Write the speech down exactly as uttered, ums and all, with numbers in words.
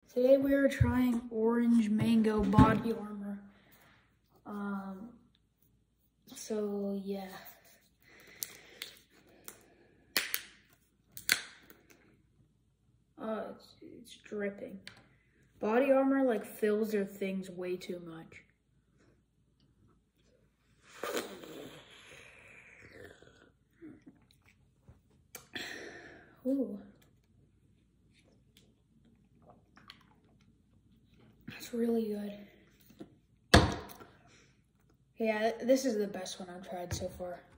Today we are trying Orange Mango Body Armor. Um, so yeah. Uh, it's, it's dripping. Body Armor like fills their things way too much. Ooh. That's really good. Yeah, this is the best one I've tried so far.